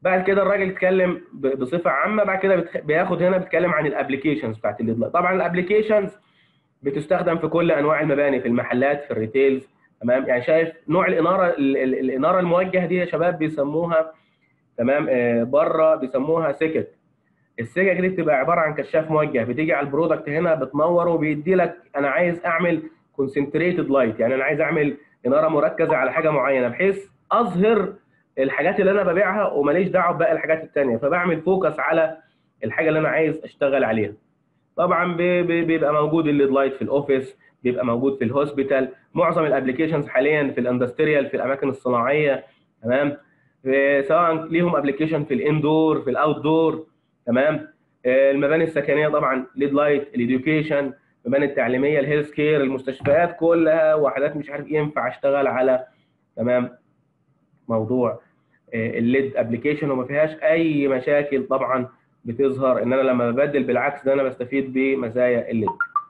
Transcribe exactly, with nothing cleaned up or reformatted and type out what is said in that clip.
بعد كده الراجل اتكلم ب- بصفه عامه. بعد كده بتخ- بياخد هنا بيتكلم عن الابلكيشنز بتاعت الليد لايت. طبعا الابلكيشنز بتستخدم في كل انواع المباني، في المحلات، في الريتيلز. تمام، يعني شايف نوع الاناره ال- ال- الاناره الموجهه دي يا شباب بيسموها، تمام، آه، بره بيسموها سكك. السكك دي بتبقى عباره عن كشاف موجه، بتيجي على البرودكت هنا بتنوره وبيدي لك انا عايز اعمل كونسنتريتد لايت، يعني انا عايز اعمل اناره مركزه على حاجه معينه بحيث اظهر الحاجات اللي انا ببيعها وماليش دعوه بباقي الحاجات الثانيه، فبعمل فوكس على الحاجه اللي انا عايز اشتغل عليها. طبعا بي- بي- بيبقى موجود الليد لايت في الاوفيس، بيبقى موجود في الهوسبيتال، معظم الابلكيشنز حاليا في الاندستريال، في الاماكن الصناعيه. تمام، في- سواء ليهم ابلكيشن في الاندور، في الاوت دور. تمام، آه، المباني السكنيه طبعا ليد لايت، الاديوكيشن، المباني التعليميه، الهيلث كير، المستشفيات كلها وحدات مش عارف ايه ينفع اشتغل على، تمام، موضوع الليد ابلكيشن، وما فيهاش اي مشاكل طبعا بتظهر ان انا لما ببدل، بالعكس ده انا بستفيد بمزايا الليد.